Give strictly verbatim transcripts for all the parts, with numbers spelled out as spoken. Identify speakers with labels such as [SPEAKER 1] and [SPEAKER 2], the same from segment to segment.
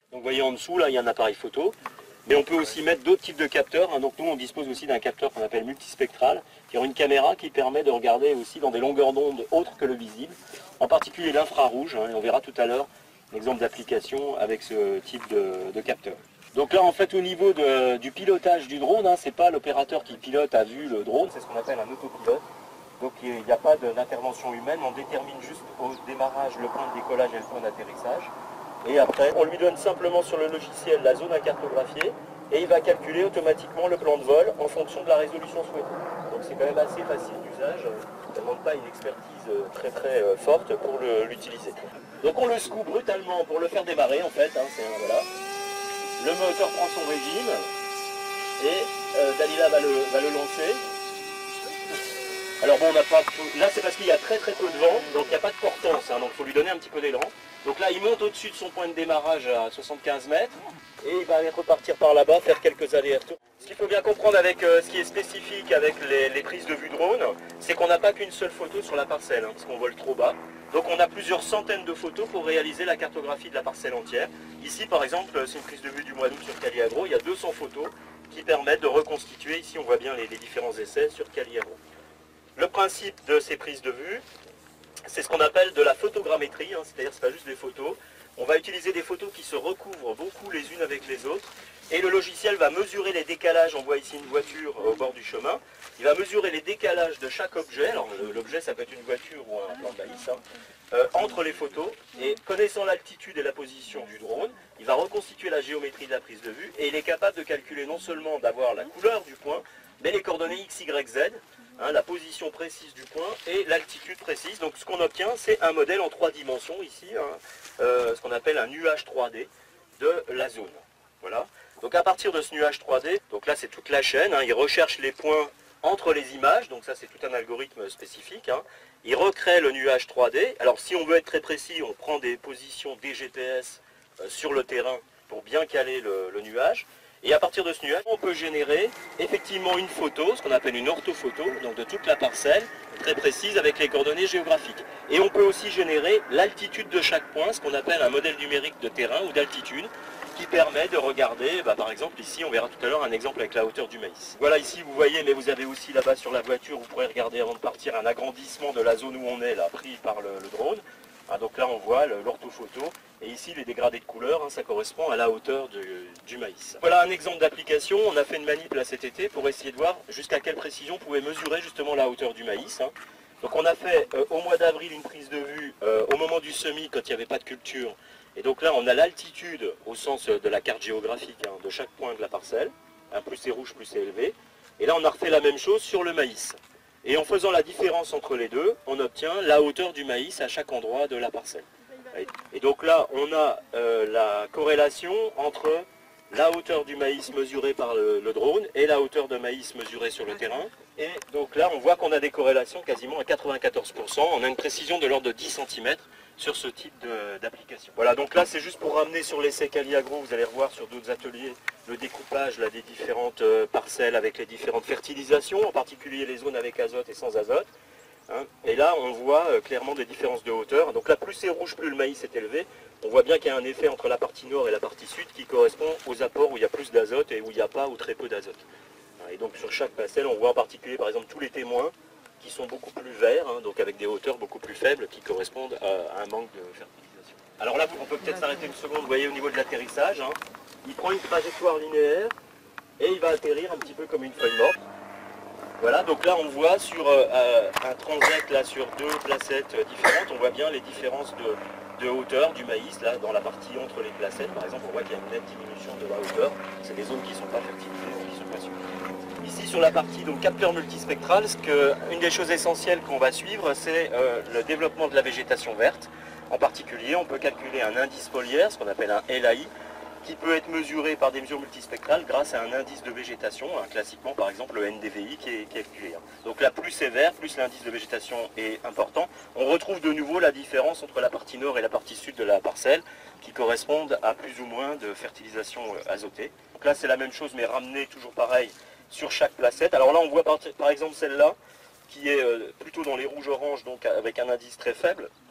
[SPEAKER 1] Donc vous voyez en dessous, là, il y a un appareil photo. Mais on peut aussi mettre d'autres types de capteurs. Hein. Donc nous, on dispose aussi d'un capteur qu'on appelle multispectral, qui a une caméra qui permet de regarder aussi dans des longueurs d'onde autres que le visible, en particulier l'infrarouge. Hein, et on verra tout à l'heure un exemple d'application avec ce type de, de capteur. Donc là, en fait, au niveau de, du pilotage du drone, hein, c'est pas l'opérateur qui pilote à vue le drone, c'est ce qu'on appelle un autopilote. Donc il n'y a pas d'intervention humaine, on détermine juste au démarrage le point de décollage et le point d'atterrissage. Et après, on lui donne simplement sur le logiciel la zone à cartographier et il va calculer automatiquement le plan de vol en fonction de la résolution souhaitée. Donc c'est quand même assez facile d'usage, ça ne demande pas une expertise très très forte pour l'utiliser. Donc on le secoue brutalement pour le faire démarrer en fait. Hein, voilà. Le moteur prend son régime et euh, Dalila va le, va le lancer. Alors bon, on n'a pas, là c'est parce qu'il y a très très peu de vent, donc il n'y a pas de portance, hein, donc il faut lui donner un petit peu d'élan. Donc là il monte au-dessus de son point de démarrage à soixante-quinze mètres, et il va repartir par là-bas, faire quelques allers-retours. Ce qu'il faut bien comprendre avec euh, ce qui est spécifique avec les, les prises de vue drone, c'est qu'on n'a pas qu'une seule photo sur la parcelle, hein, parce qu'on vole trop bas. Donc on a plusieurs centaines de photos pour réaliser la cartographie de la parcelle entière. Ici par exemple, c'est une prise de vue du mois d'août sur Caliagro, il y a deux cents photos qui permettent de reconstituer, ici on voit bien les, les différents essais sur Caliagro. Le principe de ces prises de vue, c'est ce qu'on appelle de la photogrammétrie, hein, c'est-à-dire c'est pas juste des photos. On va utiliser des photos qui se recouvrent beaucoup les unes avec les autres, et le logiciel va mesurer les décalages. On voit ici une voiture au bord du chemin. Il va mesurer les décalages de chaque objet, alors l'objet ça peut être une voiture ou un plan de maïs, hein, euh, entre les photos, et connaissant l'altitude et la position du drone, il va reconstituer la géométrie de la prise de vue, et il est capable de calculer non seulement d'avoir la couleur du point, mais les coordonnées X, Y, Z, Hein, la position précise du point et l'altitude précise. Donc ce qu'on obtient, c'est un modèle en trois dimensions ici, hein, euh, ce qu'on appelle un nuage trois D de la zone. Voilà. Donc à partir de ce nuage trois D, donc là c'est toute la chaîne, hein, il recherche les points entre les images, donc ça c'est tout un algorithme spécifique. Hein. Il recrée le nuage trois D. Alors si on veut être très précis, on prend des positions des G P S euh, sur le terrain pour bien caler le, le nuage. Et à partir de ce nuage, on peut générer effectivement une photo, ce qu'on appelle une orthophoto, donc de toute la parcelle, très précise avec les coordonnées géographiques. Et on peut aussi générer l'altitude de chaque point, ce qu'on appelle un modèle numérique de terrain ou d'altitude, qui permet de regarder, bah, par exemple ici, on verra tout à l'heure un exemple avec la hauteur du maïs. Voilà ici vous voyez, mais vous avez aussi là-bas sur la voiture, vous pourrez regarder avant de partir un agrandissement de la zone où on est, là, pris par le, le drone. Ah, donc là on voit l'orthophoto et ici les dégradés de couleurs, hein, ça correspond à la hauteur du, du maïs. Voilà un exemple d'application, on a fait une manip là cet été pour essayer de voir jusqu'à quelle précision on pouvait mesurer justement la hauteur du maïs. Hein. Donc on a fait euh, au mois d'avril une prise de vue euh, au moment du semis quand il n'y avait pas de culture. Et donc là on a l'altitude au sens de la carte géographique hein, de chaque point de la parcelle. Hein, plus c'est rouge, plus c'est élevé. Et là on a refait la même chose sur le maïs. Et en faisant la différence entre les deux, on obtient la hauteur du maïs à chaque endroit de la parcelle. Et donc là, on a euh, la corrélation entre la hauteur du maïs mesurée par le, le drone et la hauteur de maïs mesurée sur le terrain. Et donc là, on voit qu'on a des corrélations quasiment à quatre-vingt-quatorze pour cent. On a une précision de l'ordre de dix centimètres sur ce type d'application. Voilà, donc là, c'est juste pour ramener sur l'essai Caliagro, vous allez revoir sur d'autres ateliers, le découpage là, des différentes euh, parcelles avec les différentes fertilisations, en particulier les zones avec azote et sans azote. Hein. Et là, on voit euh, clairement des différences de hauteur. Donc là, plus c'est rouge, plus le maïs est élevé. On voit bien qu'il y a un effet entre la partie nord et la partie sud qui correspond aux apports où il y a plus d'azote et où il n'y a pas ou très peu d'azote. Et donc sur chaque parcelle, on voit en particulier par exemple tous les témoins qui sont beaucoup plus verts, hein, donc avec des hauteurs beaucoup plus faibles qui correspondent à, à un manque de fertilisation. Alors là, on peut peut-être s'arrêter une seconde, vous voyez au niveau de l'atterrissage, hein, il prend une trajectoire linéaire et il va atterrir un petit peu comme une feuille morte. Voilà, donc là on voit sur euh, un transect là, sur deux placettes différentes, on voit bien les différences de, de hauteur du maïs, là dans la partie entre les placettes par exemple, on voit qu'il y a une nette diminution de la hauteur, c'est des zones qui ne sont pas fertilisées, donc qui sont pas suivies. Ici sur la partie donc, capteur multispectral, ce que, une des choses essentielles qu'on va suivre, c'est euh, le développement de la végétation verte. En particulier, on peut calculer un indice foliaire, ce qu'on appelle un L A I, qui peut être mesuré par des mesures multispectrales grâce à un indice de végétation, hein, classiquement par exemple le N D V I qui est, qui est calculé. Hein. Donc là plus c'est vert, plus l'indice de végétation est important. On retrouve de nouveau la différence entre la partie nord et la partie sud de la parcelle qui correspondent à plus ou moins de fertilisation euh, azotée. Donc là c'est la même chose mais ramené toujours pareil sur chaque placette. Alors là on voit par, par exemple celle-là qui est euh, plutôt dans les rouges-oranges donc avec un indice très faible.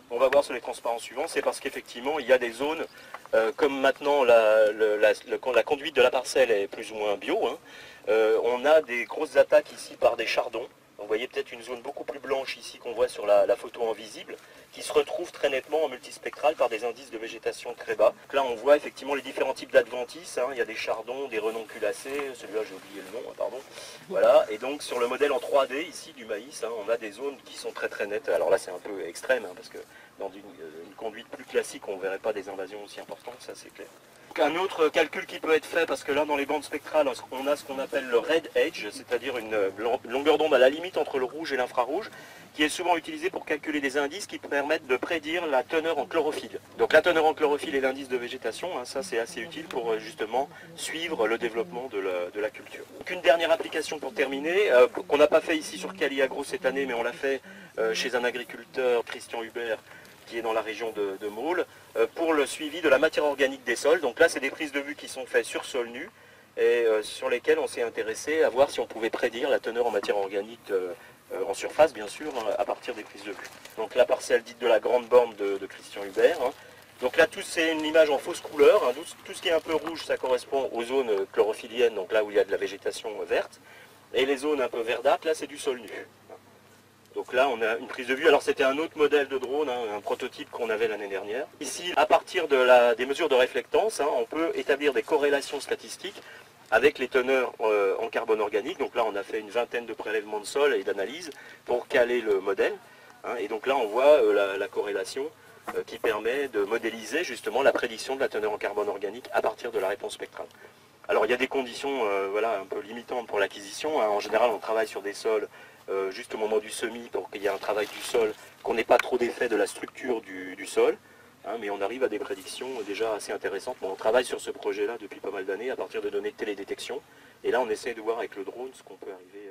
[SPEAKER 1] on va voir sur les transparents suivants, c'est parce qu'effectivement il y a des zones, euh, comme maintenant la, le- la, le- la conduite de la parcelle est plus ou moins bio, hein, euh, on a des grosses attaques ici par des chardons. Vous voyez peut-être une zone beaucoup plus blanche ici qu'on voit sur la, la photo en visible, qui se retrouve très nettement en multispectral par des indices de végétation très bas. Donc là on voit effectivement les différents types d'adventices, hein. Il y a des chardons, des renonculacées, celui-là j'ai oublié le nom, hein, pardon. Voilà, et donc sur le modèle en trois D ici du maïs, hein, on a des zones qui sont très très nettes. Alors là c'est un peu extrême, hein, parce que dans une, une conduite plus classique on ne verrait pas des invasions aussi importantes, ça c'est clair. Un autre calcul qui peut être fait, parce que là dans les bandes spectrales on a ce qu'on appelle le red edge, c'est-à-dire une longueur d'onde à la limite entre le rouge et l'infrarouge, qui est souvent utilisé pour calculer des indices qui permettent de prédire la teneur en chlorophylle. Donc la teneur en chlorophylle et l'indice de végétation, hein, ça c'est assez utile pour justement suivre le développement de la, de la culture. Donc une dernière application pour terminer, euh, qu'on n'a pas fait ici sur Cali Agro cette année, mais on l'a fait euh, chez un agriculteur, Christian Hubert, qui est dans la région de, de Maule, euh, pour le suivi de la matière organique des sols. Donc là, c'est des prises de vue qui sont faites sur sol nu et euh, sur lesquelles on s'est intéressé à voir si on pouvait prédire la teneur en matière organique euh, euh, en surface, bien sûr, hein, à partir des prises de vue. Donc la parcelle dite de la grande borne de, de Christian Hubert. Hein. Donc là, tout c'est une image en fausse couleur. Hein. Tout, tout ce qui est un peu rouge, ça correspond aux zones chlorophylliennes, donc là où il y a de la végétation verte. Et les zones un peu verdâtres, là, c'est du sol nu. Donc là, on a une prise de vue. Alors c'était un autre modèle de drone, hein, un prototype qu'on avait l'année dernière. Ici, à partir de la, des mesures de réflectance, hein, on peut établir des corrélations statistiques avec les teneurs euh, en carbone organique. Donc là, on a fait une vingtaine de prélèvements de sol et d'analyses pour caler le modèle. Hein, et donc là, on voit euh, la, la corrélation euh, qui permet de modéliser justement la prédiction de la teneur en carbone organique à partir de la réponse spectrale. Alors il y a des conditions euh, voilà, un peu limitantes pour l'acquisition. Hein. En général, on travaille sur des sols Euh, juste au moment du semis pour qu'il y ait un travail du sol, qu'on n'ait pas trop d'effet de la structure du, du sol, hein, mais on arrive à des prédictions déjà assez intéressantes. Bon, on travaille sur ce projet-là depuis pas mal d'années à partir de données de télédétection, et là on essaie de voir avec le drone ce qu'on peut arriver